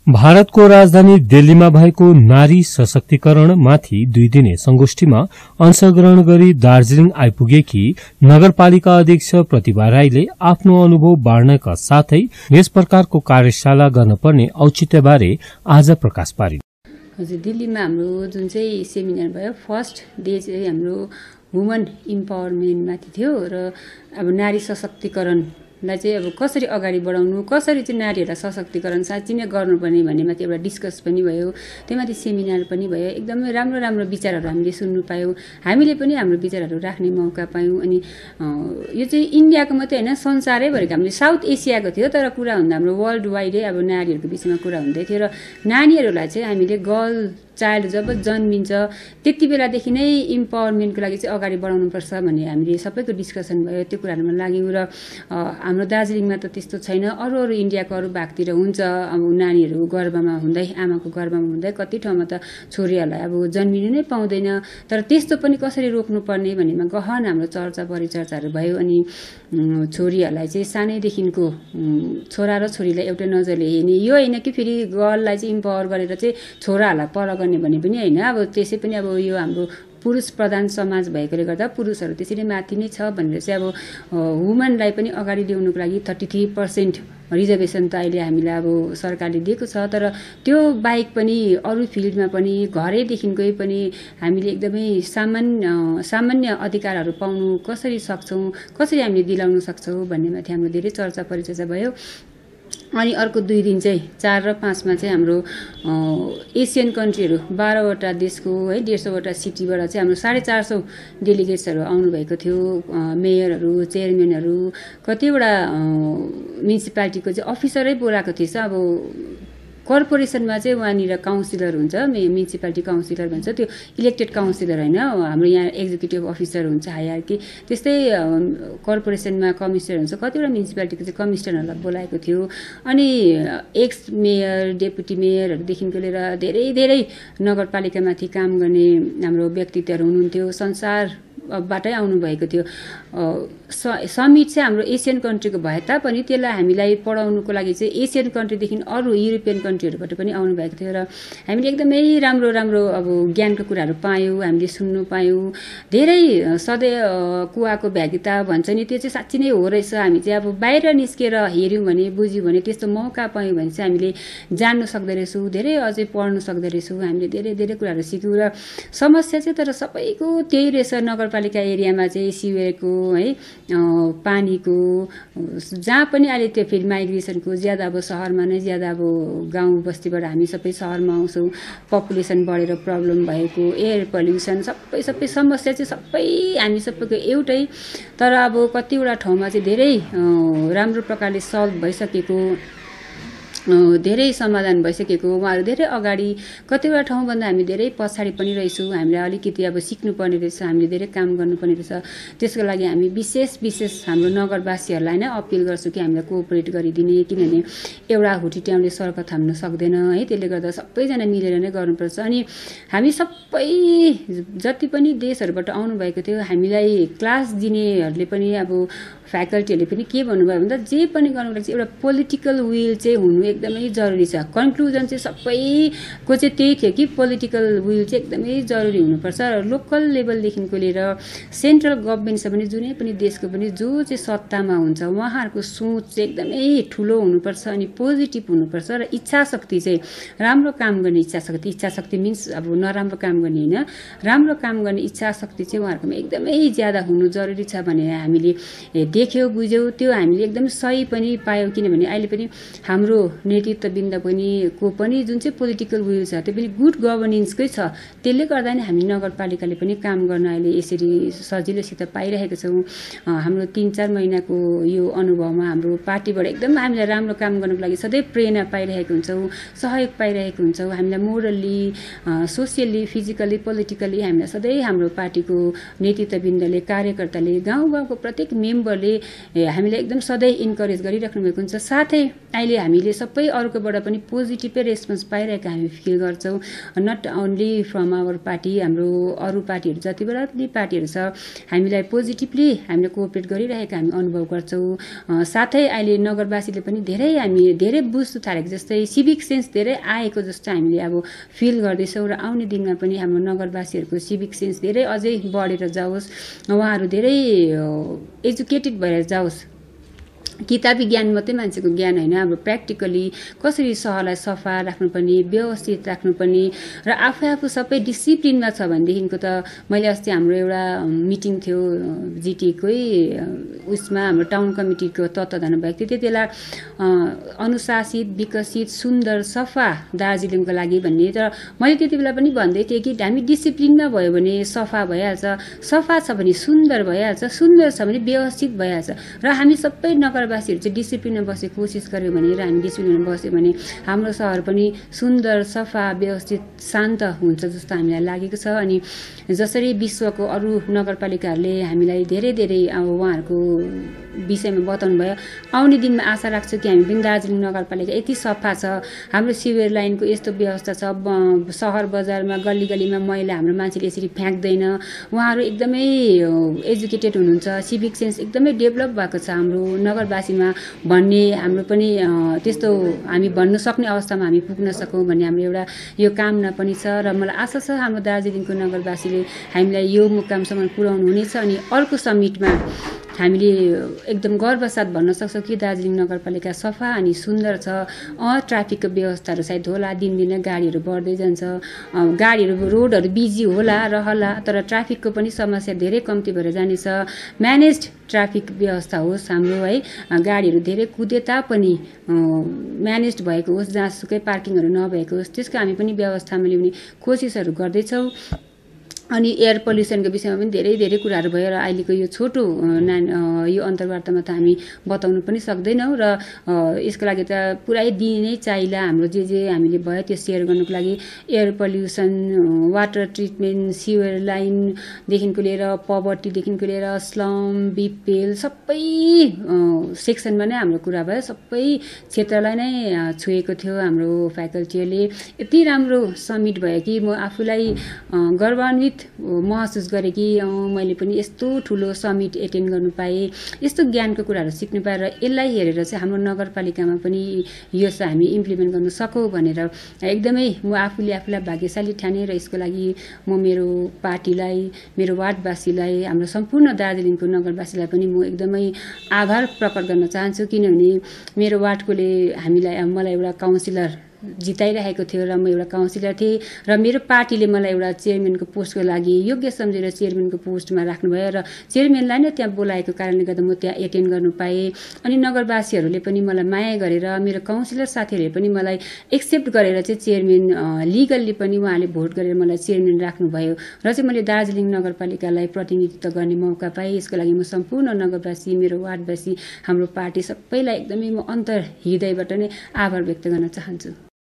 भारतको राजधानी दिल्लीमा भएको नारी सशक्तिकरणमाथि 2 दिने संगोष्ठीमा अंशग्रहण गरी दार्जीलिङ आइपुगेकी नगरपालिका अध्यक्ष प्रतिभा राईले आफ्नो अनुभव बाँड्नका साथै यस प्रकारको कार्यशाला गर्नुपर्ने औचित्यबारे आज प्रकाश पारिन्। हजुर, दिल्लीमा हाम्रो जुन चाहिँ सेमिनार भयो, फर्स्ट डे चाहिँ हाम्रो वुमन इम्पावरमेन्टमाथि थियो र अब नारी सशक्तिकरणलाई चाहिँ अब कसरी अगाडि बढाउनु, कसरी चाहिँ नारीहरूलाई सशक्तिकरण साँच्चै नै गर्नुपर्ने भन्नेमाथि एउटा डिस्कस पनि भयो। त्यहीमाथि सेमिनार पनि भयो। एकदमै राम्रो राम्रो विचारहरू हामीले सुन्नु पायौँ। हामीले पनि हाम्रो विचारहरू राख्ने मौका पायौँ। अनि यो चाहिँ इन्डियाको मात्रै होइन, संसारैभरिको, हामीले साउथ एसियाको थियो तर कुरा हुँदा हाम्रो वर्ल्ड वाइडै अब नारीहरूको विषयमा कुरा हुँदै थियो र नानीहरूलाई चाहिँ हामीले गर्ल चाइल्ड जब जन्मिन्छ त्यति बेलादेखि नै इम्पावरमेन्टको लागि चाहिँ अगाडि बढाउनुपर्छ भन्ने हामीले सबैको डिस्कसन भयो। त्यो कुराहरूमा लाग्यौँ र हाम्रो दार्जिलिङमा त त्यस्तो छैन। अरू इन्डियाको अरू भागतिर हुन्छ। अब नानीहरू गर्भमा हुँदै, आमाको गर्भमा हुँदै कति ठाउँमा त छोरीहरूलाई अब जन्मिनु नै पाउँदैन। तर त्यस्तो पनि कसरी रोक्नुपर्ने भन्नेमा गहन हाम्रो चर्चा परिचर्चाहरू भयो। अनि छोरीहरूलाई चाहिँ सानैदेखिको छोरा र छोरीलाई एउटै नजरले हेर्ने, यो होइन कि फेरि गर्ललाई चाहिँ इम्पावर गरेर चाहिँ छोराहरूलाई पर गर्ने भन्ने पनि होइन। अब त्यसै पनि अब यो हाम्रो पुरुष प्रधान समाज भएकोले गर्दा पुरुषहरू त्यसरी माथि नै छ भनेर चाहिँ अब वुमनलाई पनि अगाडि ल्याउनुको लागि 33% रिजर्भेसन त अहिले हामीलाई अब सरकारले दिएको छ। तर त्यो बाहेक पनि अरू फिल्डमा पनि घरैदेखिकै पनि हामीले एकदमै सामान्य अधिकारहरू पाउनु कसरी सक्छौँ, कसरी हामीले दिलाउन सक्छौँ भन्नेमाथि हाम्रो धेरै चर्चा परिचर्चा भयो। अनि अर्को 2 दिन चाहिँ 4 र 5 मा चाहिँ हाम्रो एसियन कन्ट्रीहरू 12वटा देशको है 150वटा सिटीबाट चाहिँ हाम्रो 450 डेलिगेट्सहरू आउनुभएको थियो। मेयरहरू, चेयरम्यानहरू, कतिवटा म्युनिसिपालिटीको चाहिँ अफिसरै बोलाएको थिएछ। अब कर्पोरेसनमा चाहिँ वहाँनिर काउन्सिलर हुन्छ, म्युनिसिपालिटी काउन्सिलर भन्छ, त्यो इलेक्टेड काउन्सिलर होइन। हाम्रो यहाँ एक्जिक्युटिभ अफिसर हुन्छ, हायरार्की। त्यस्तै कर्पोरेसनमा कमिसनर हुन्छ, कतिवटा म्युनिसिपालिटीको चाहिँ कमिसनरहरूलाई बोलाएको थियो। अनि एक्स मेयर, डेपुटी मेयरहरूदेखिको लिएर धेरै धेरै नगरपालिकामाथि काम गर्ने हाम्रो व्यक्तित्वहरू हुनुहुन्थ्यो, संसारबाटै आउनुभएको थियो। समिट चाहिँ हाम्रो एसियन कन्ट्रीको भए तापनि त्यसलाई हामीलाई पढाउनुको लागि चाहिँ एसियन कन्ट्रीदेखि अरू युरोपियन कन्ट्रीहरूबाट पनि आउनुभएको थियो र हामीले एकदमै राम्रो राम्रो अब ज्ञानको कुराहरू पायौँ, हामीले सुन्नु पायौँ। धेरै सधैँ कुवाको भ्यागिता भन्छ नि, त्यो चाहिँ साँच्ची नै हो रहेछ। हामी चाहिँ अब बाहिर निस्केर हेऱ्यौँ भने, बुझ्यौँ भने, त्यस्तो मौका पायौँ भने चाहिँ हामीले जान्नु सक्दो रहेछौँ, धेरै अझै पढ्नु सक्दो रहेछौँ। हामीले धेरै धेरै कुराहरू सिक्यौँ र समस्या चाहिँ तर सबैको त्यही रहेछ। नगरपालिका एरियामा चाहिँ सिवेरको है, पानीको, जहाँ पनि अहिले त्यो फेरि माइग्रेसनको ज्यादा अब सहरमा नै ज्यादा, अब गाउँ बस्तीबाट हामी सबै सहरमा आउँछौँ, पपुलेसन बढेर प्रब्लम भएको, एयर पल्युसन, सबै समस्या चाहिँ सबै हामी सबैको एउटै। तर अब कतिवटा ठाउँमा चाहिँ धेरै राम्रो प्रकारले सल्भ भइसकेको, धेरै समाधान भइसकेको, उहाँहरू धेरै अगाडि, कतिवटा ठाउँभन्दा हामी धेरै पछाडि पनि रहेछौँ। हामीलाई अलिकति अब सिक्नुपर्ने रहेछ, हामीले धेरै काम गर्नुपर्ने रहेछ। त्यसको लागि हामी विशेष हाम्रो नगरवासीहरूलाई नै अपिल गर्छु कि हामीलाई कोअपरेट गरिदिने, किनभने एउटा हुटिट्याउले सड्क थाम्न सक्दैन है। त्यसले गर्दा सबैजना मिलेर नै गर्नुपर्छ। अनि हामी सबै जति पनि देशहरूबाट आउनुभएको थियो, हामीलाई क्लास दिनेहरूले पनि, अब फ्याकल्टीहरूले पनि के भन्नुभयो भन्दा जे पनि गर्नुको लागि एउटा पोलिटिकल विल चाहिँ हुनु एकदमै जरुरी छ। कन्क्लुजन चाहिँ सबैको चाहिँ त्यही थियो कि पोलिटिकल विल चाहिँ एकदमै जरुरी हुनुपर्छ र लोकल लेभलदेखिको लिएर सेन्ट्रल गभर्मेन्टसम्म पनि, जुनै पनि देशको पनि जो चाहिँ सत्तामा हुन्छ उहाँहरूको सोच चाहिँ एकदमै ठुलो हुनुपर्छ अनि पोजिटिभ हुनुपर्छ र इच्छाशक्ति चाहिँ राम्रो काम गर्ने इच्छाशक्ति मिन्स अब नराम्रो काम गर्ने होइन, राम्रो काम गर्ने इच्छाशक्ति चाहिँ उहाँहरूकोमा एकदमै ज्यादा हुनु जरुरी छ भनेर हामीले देख्यौँ, बुझ्यौँ। त्यो हामीले एकदम सही पनि पायौँ, किनभने अहिले पनि हाम्रो नेतृत्ववृन्द पनि को पनि जुन चाहिँ पोलिटिकल विल छ त्यो पनि गुड गभर्नेन्सकै छ। त्यसले गर्दा नि हामी नगरपालिकाले पनि काम गर्न अहिले यसरी सजिलोसित पाइरहेको छौँ। हाम्रो 3-4 महिनाको यो अनुभवमा हाम्रो पार्टीबाट एकदम हामीलाई राम्रो काम गर्नको लागि सधैँ प्रेरणा पाइरहेको हुन्छौँ, सहयोग पाइरहेको हुन्छौँ। हामीलाई मोरल्ली, सोसियल्ली, फिजिकल्ली, पोलिटिकल्ली हामीलाई सधैँ हाम्रो पार्टीको नेतृत्ववृन्दले, कार्यकर्ताले, गाउँको प्रत्येक मेम्बरले हामीलाई एकदम सधैँ इन्करेज गरिराख्नु भएको हुन्छ। साथै अहिले हामीले सबै अरूकोबाट पनि पोजिटिभै रेस्पोन्स पाइरहेको हामी फिल गर्छौँ। Not only from our party, हाम्रो अरू पार्टीहरू जतिबाट पनि पार्टीहरू छ हामीलाई पोजिटिभली हामीले कोअपरेट गरिरहेको हामी अनुभव गर्छौँ। साथै अहिले नगरवासीले पनि धेरै बुझ्नु थालेको जस्तै सिभिक सेन्स धेरै आएको जस्तो हामीले अब फिल गर्दैछौँ र आउने दिनमा पनि हाम्रो नगरवासीहरूको सिभिक सेन्स धेरै अझै बढेर जाओस्, उहाँहरू धेरै एजुकेटेड भएर जाओस्। किताबी ज्ञान मात्रै मान्छेको ज्ञान होइन, अब प्र्याक्टिकली कसरी सहरलाई सफा राख्नुपर्ने, व्यवस्थित राख्नुपर्ने र आफू सबै डिसिप्लिनमा छ भनेदेखिको त मैले अस्ति हाम्रो एउटा मिटिङ थियो जिटिएकै उसमा हाम्रो टाउन कमिटीको तत्त्वाधान भएको थियो। त्यति बेला अनुशासित, विकसित, सुन्दर, सफा दार्जिलिङको लागि भन्ने, तर मैले त्यति बेला पनि भन्दै थिएँ कि हामी डिसिप्लिनमा भयो भने सफा भइहाल्छ, सफा छ भने सुन्दर भइहाल्छ, सुन्दर छ भने व्यवस्थित भइहाल्छ र हामी सबै नगरवासीहरू चाहिँ डिसिप्लिनमा बस्ने कोसिस गर्यो भने र हामी डिसिप्लिनमा बस्यो भने हाम्रो सहर पनि सुन्दर, सफा, व्यवस्थित, शान्त हुन्छ जस्तो हामीलाई लागेको छ। अनि जसरी विश्वको अरू नगरपालिकाहरूले हामीलाई धेरै अब उहाँहरूको विषयमा बताउनु भयो, आउने दिनमा आशा राख्छु कि हामी पनि दार्जिलिङ नगरपालिका यति सफा छ, हाम्रो सिवेर लाइनको यस्तो व्यवस्था छ, सहर बजारमा गल्ली गल्लीमा मैला हाम्रो मान्छेले यसरी फ्याँक्दैन, उहाँहरू एकदमै एजुकेटेड हुनुहुन्छ, सिभिक सेन्स एकदमै डेभलप भएको छ हाम्रो नगरवासीमा भन्ने हाम्रो पनि त्यस्तो हामी भन्नु सक्ने अवस्थामा हामी पुग्न सकौँ भन्ने हाम्रो एउटा यो कामना पनि छ। र मलाई आशा छ हाम्रो दार्जिलिङको नगरवासीले हामीलाई यो मुकामसम्म पुर्याउनु हुनेछ। अनि अर्को समिटमा हामीले एकदम गर्वसाथ भन्न सक्छौँ कि दार्जिलिङ नगरपालिका सफा अनि सुन्दर छ। ट्राफिकको व्यवस्थाहरू सायद होला, दिनदिनै गाडीहरू बढ्दै जान्छ, गाडीहरू रोडहरू बिजी रहला, तर ट्राफिकको पनि समस्या धेरै कम्ती भएर जानेछ। म्यानेज्ड ट्राफिक व्यवस्था होस् हाम्रो है, गाडीहरू धेरै कुदे तापनि म्यानेज्ड भएको होस्, जहाँसुकै पार्किङहरू नभएको होस्, त्यसको हामी पनि व्यवस्थामा ल्याउने कोसिसहरू गर्दैछौँ। अनि एयर पल्युसनको विषयमा पनि धेरै कुराहरू भयो र अहिलेको यो छोटो यो अन्तर्वार्तामा त हामी बताउनु पनि सक्दैनौँ र यसको लागि त पुरै दिन नै चाहिला। हाम्रो जे हामीले भयो त्यो सेयर गर्नुको लागि air pollution, water treatment, sewer लाइनदेखिको लिएर पवर्टीदेखिको लिएर स्लम, बिपिएल सबै सेक्सनमा नै हाम्रो कुरा भयो, सबै क्षेत्रलाई नै छोएको थियो हाम्रो फ्याकल्टीले। यति राम्रो समिट भयो कि म आफूलाई गर्वान्वित महसुस गरेँ कि मैले पनि यस्तो ठुलो समिट एटेन्ड गर्नु पाएँ, यस्तो ज्ञानको कुराहरू सिक्नु पाएँ र यसलाई हेरेर चाहिँ हाम्रो नगरपालिकामा पनि यो चाहिँ हामी इम्प्लिमेन्ट गर्न सकौँ भनेर एकदमै म आफूलाई भाग्यशाली ठाने। र यसको लागि म मेरो पार्टीलाई, मेरो वार्डवासीलाई, हाम्रो सम्पूर्ण दार्जिलिङको नगरवासीलाई पनि म एकदमै आभार प्रकट गर्न चाहन्छु, किनभने मेरो वार्डकोले मलाई एउटा काउन्सिलर जिताइरहेको थियो र म एउटा काउन्सिलर थिएँ र मेरो पार्टीले मलाई एउटा चेयरम्यानको पोस्टको लागि योग्य सम्झेर चेयरम्यानको पोस्टमा राख्नुभयो र चेयरम्यानलाई नै त्यहाँ बोलाएको कारणले गर्दा म त्यहाँ एटेन्ड गर्नु पाएँ। अनि नगरवासीहरूले पनि मलाई माया गरेर, मेरो काउन्सिलर साथीहरूले पनि मलाई एक्सेप्ट गरेर चाहिँ चेयरम्यान लिगल्ली पनि उहाँले भोट गरेर मलाई चेयरम्यान राख्नुभयो र चाहिँ मैले दार्जिलिङ नगरपालिकालाई प्रतिनिधित्व गर्ने मौका पाएँ। यसको लागि म सम्पूर्ण नगरवासी, मेरो वार्डवासी, हाम्रो पार्टी सबैलाई एकदमै म हृदयबाट नै आभार व्यक्त गर्न चाहन्छु।